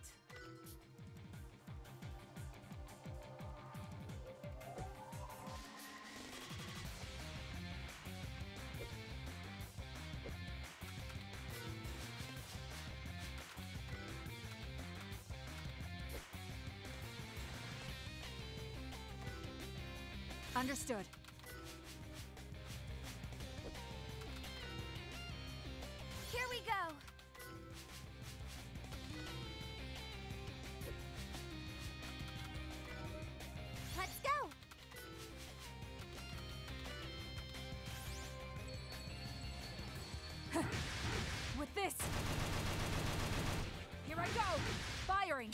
right! Understood. Here we go! Let's go! With this! Here I go! Firing!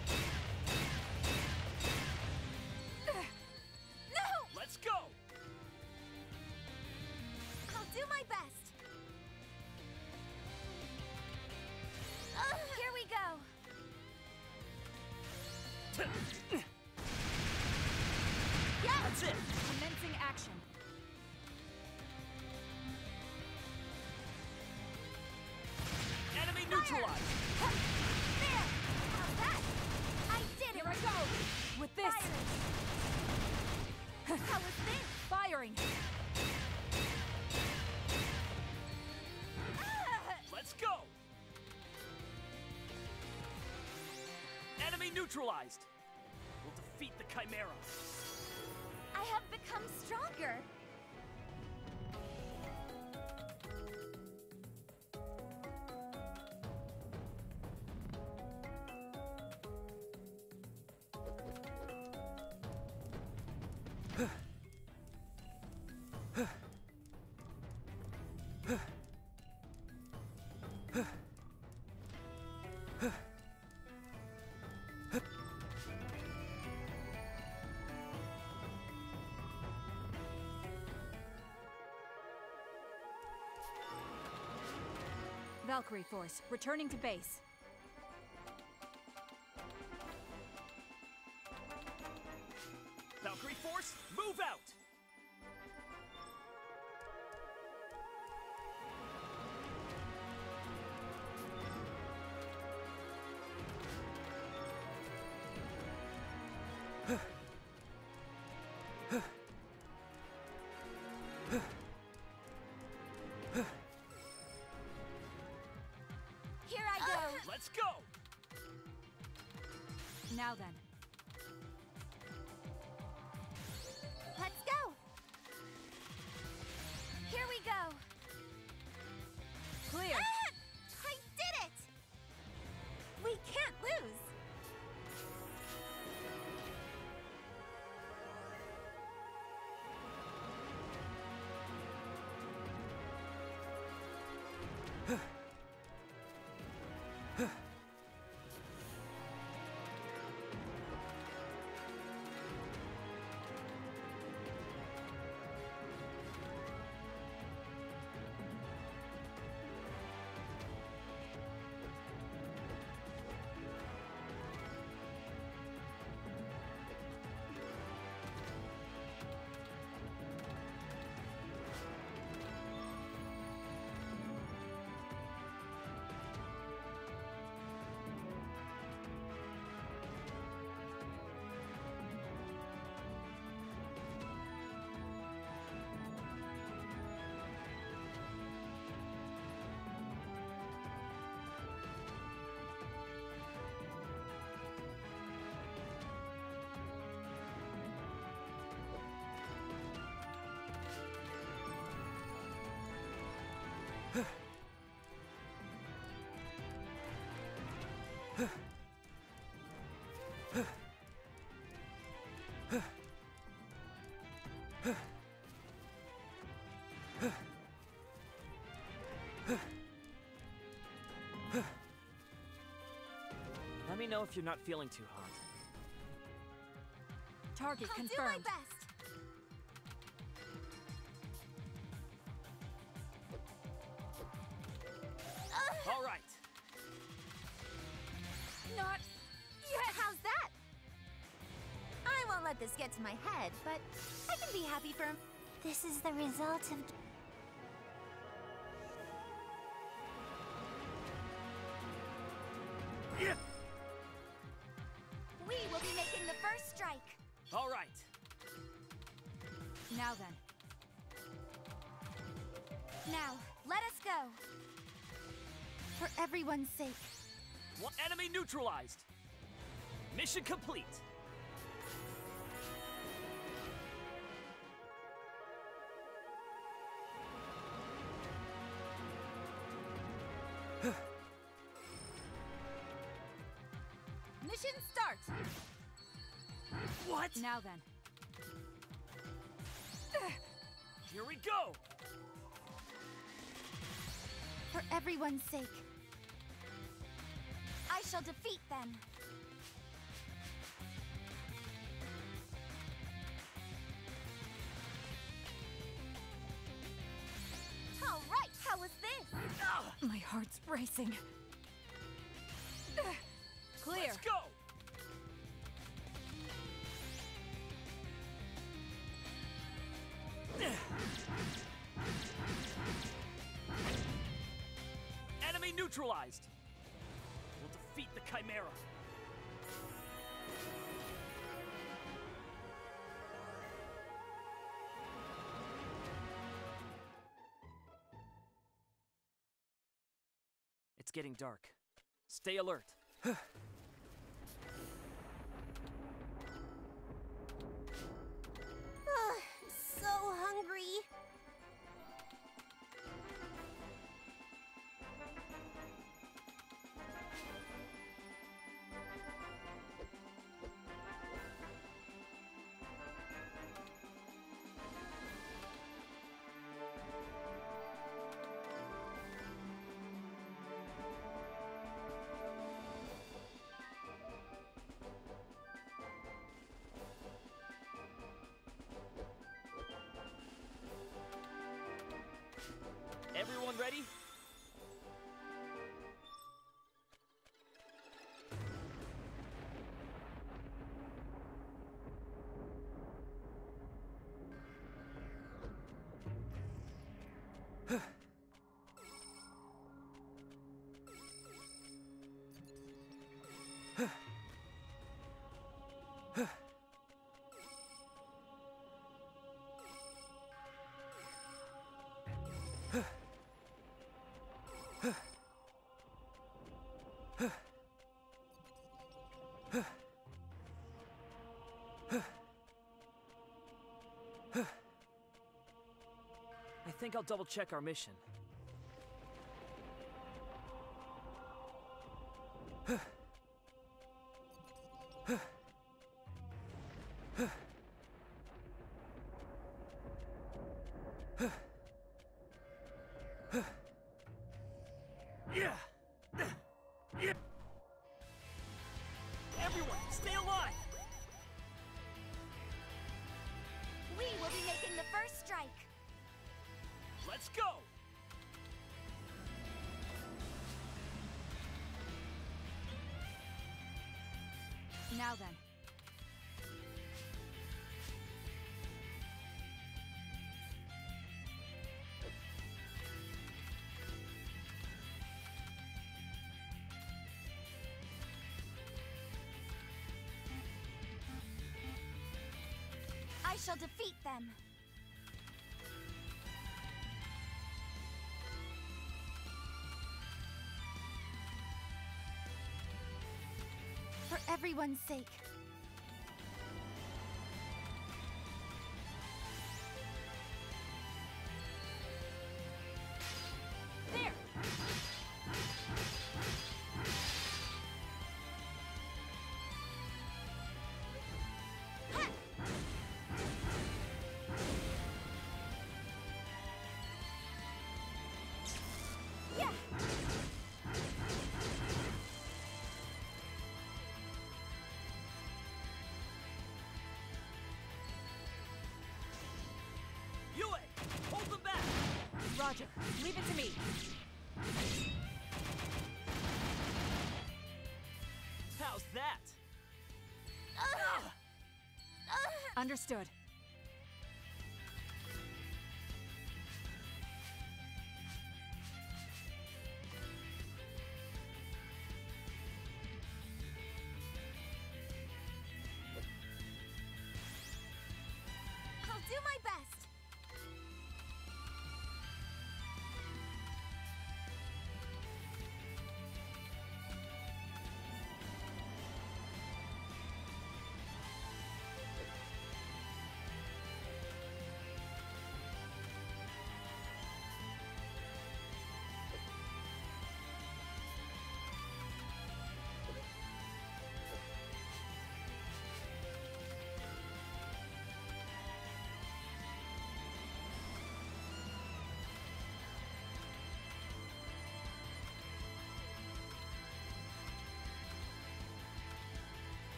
No! Let's go! I'll do my best! Here we go! Yeah! That's it! Commencing action. Enemy neutralized! There! How's that? I did it! Here I go! With this! How was this? Firing! Let's go! Enemy neutralized! We'll defeat the Chimera! I have become stronger! Valkyrie Force, returning to base. Valkyrie Force, move out! Here I go! Let's go! Now then. Let's go! Here we go! Clear! Ah! I did it! We can't lose! Let me know if you're not feeling too hot. Target I'll confirmed. do my best! All right! Not yet! How's that? I won't let this get to my head, but I can be happy for him. This is the result of... Yeah. Now then. Now, let us go. For everyone's sake. One enemy neutralized. Mission complete. Mission start. What? Now then. Here we go. For everyone's sake. I shall defeat them. All right, how was this? My heart's racing. Clear. Let's go. Enemy neutralized. We'll defeat the Chimera. It's getting dark. Stay alert. So hungry. Everyone ready? I think I'll double check our mission. Everyone, stay alive! We will be making the first strike. Let's go! Now then. I shall defeat them. For everyone's sake. There! Yeah! Yue, hold them back! Roger. Leave it to me. How's that? Understood. I'll do my best.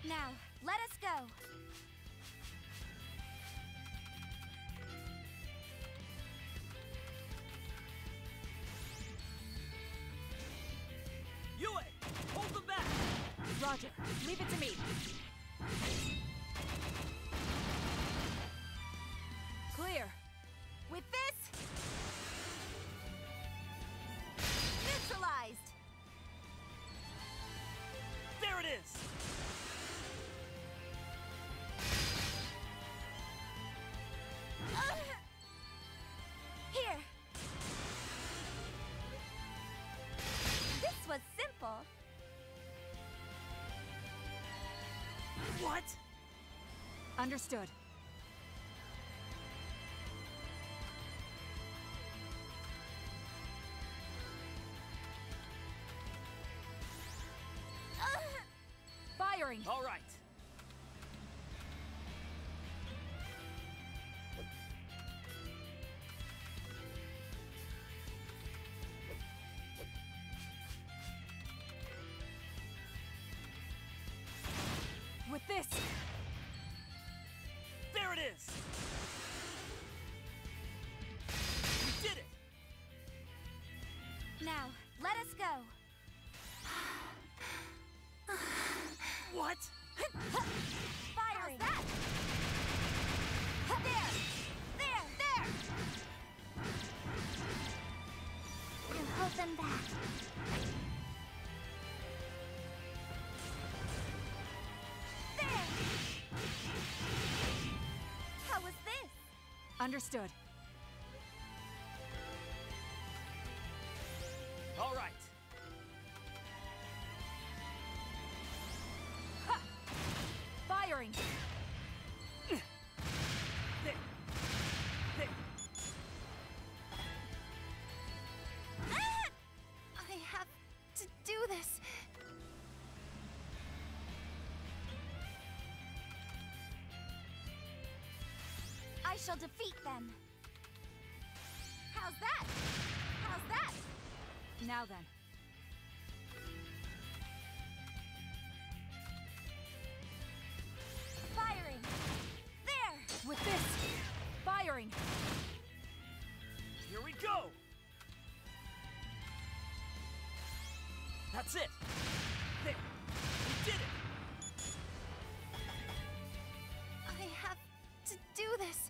Now, let us go. Yue! Hold them back! Roger. Leave it to me. Clear. With this... neutralized! There it is! Here. This was simple. What? Understood. Firing. All right. With this. There it is! We did it! Now, let us go. What? Firing! How's that? There! There! We'll hold them back. There! How was this? Understood. All right. Firing. There. There. I have to do this. I shall defeat them. How's that? How's that? Now then. Firing! There! With this. Firing. Here we go! That's it! There! We did it! I have to do this.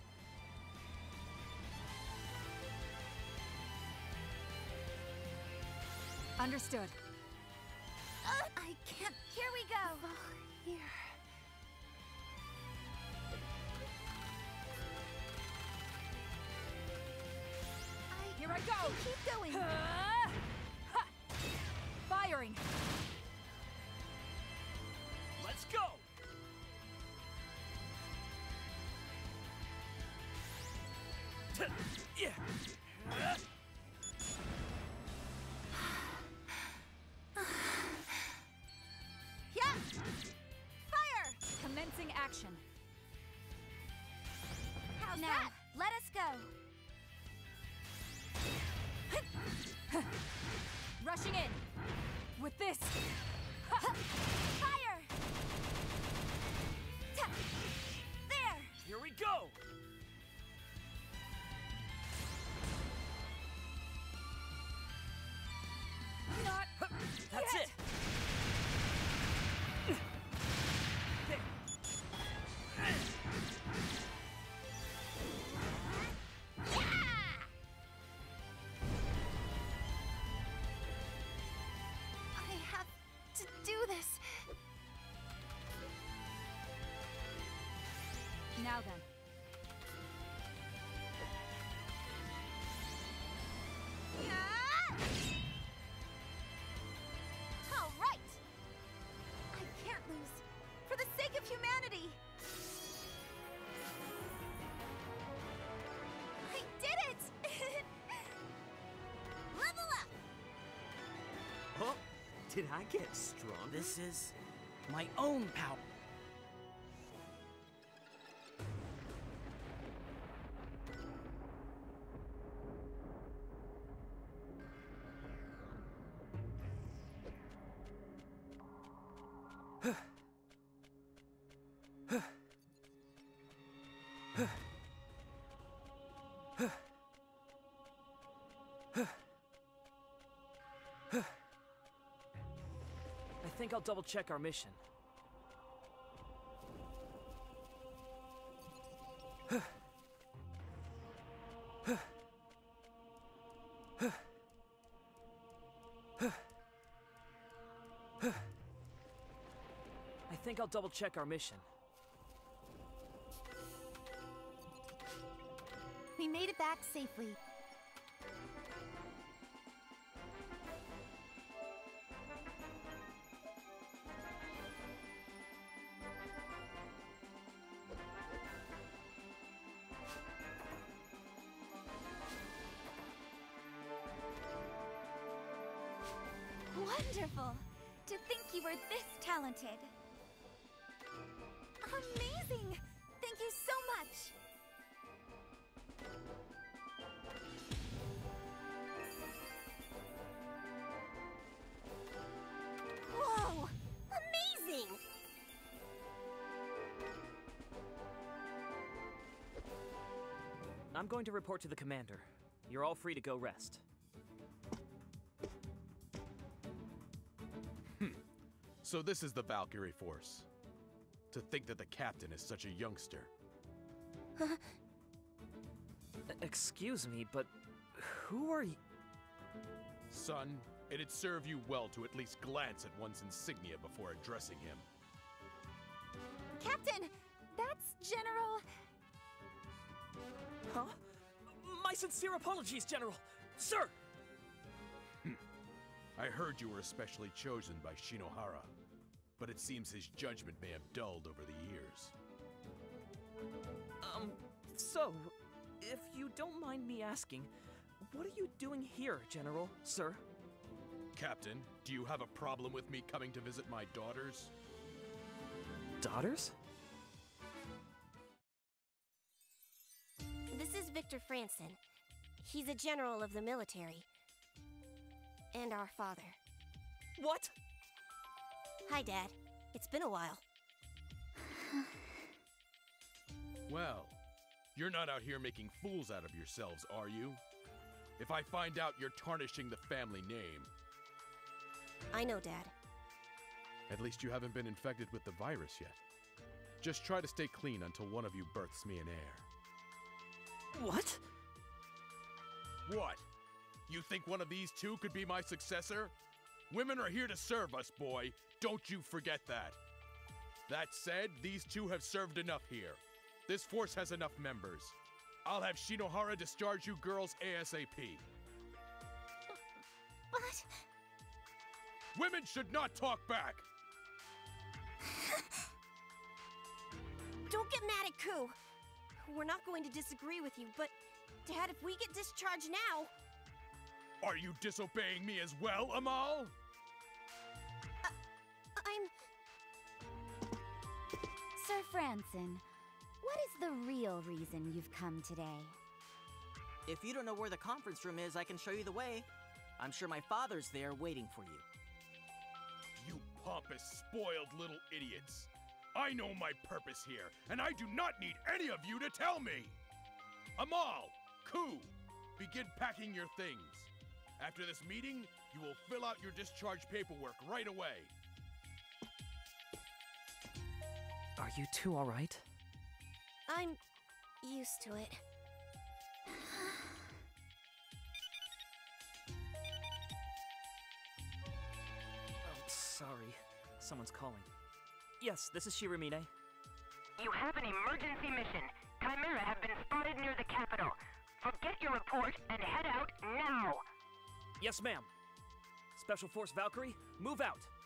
Understood. I can't. Here we go. Here. Here I go. Keep going. Ha! Firing. Let's go! Yeah! Yeah. Fire. Commencing action. How's that? Let us go. Rushing in. With this. Fire. There. Here we go! Not. That's yet. it! There. Yeah. I have to do this. Now then. All right. I can't lose. For the sake of humanity. I did it! Level up! Oh, did I get stronger? This is my own power. think I'll double-check our mission. I think I'll double-check our mission. We made it back safely. Wonderful! To think you were this talented. Amazing! Thank you so much! Whoa! Amazing! I'm going to report to the commander. You're all free to go rest. So this is the Valkyrie Force. To think that the captain is such a youngster. Excuse me, but who are you? Son, it'd serve you well to at least glance at one's insignia before addressing him. Captain! That's General... Huh? My sincere apologies, General! Sir! I heard you were especially chosen by Shinohara, but it seems his judgment may have dulled over the years. So, if you don't mind me asking, what are you doing here, General, sir? Captain, do you have a problem with me coming to visit my daughters? Daughters? This is Victor Franson. He's a general of the military. And our father. What? Hi, Dad. It's been a while. Well, you're not out here making fools out of yourselves, are you? If I find out you're tarnishing the family name... I know, Dad. At least you haven't been infected with the virus yet. Just try to stay clean until one of you births me an heir. What? What? You think one of these two could be my successor? Women are here to serve us, boy. Don't you forget that. That said, these two have served enough here. This force has enough members. I'll have Shinohara discharge you girls ASAP. But... Women should not talk back! Don't get mad at Ku. We're not going to disagree with you, but... Dad, if we get discharged now... Are you disobeying me as well, Amal? I'm... Sir Franson, what is the real reason you've come today? If you don't know where the conference room is, I can show you the way. I'm sure my father's there waiting for you. You pompous, spoiled little idiots. I know my purpose here, and I do not need any of you to tell me! Amal, Ku, begin packing your things. After this meeting, you will fill out your discharge paperwork right away. Are you two all right? I'm... used to it. Sorry. Someone's calling. Yes, this is Shiramine. You have an emergency mission. Chimera have been spotted near the capital. Forget your report and head out now. Yes, ma'am. Special Force Valkyrie, move out.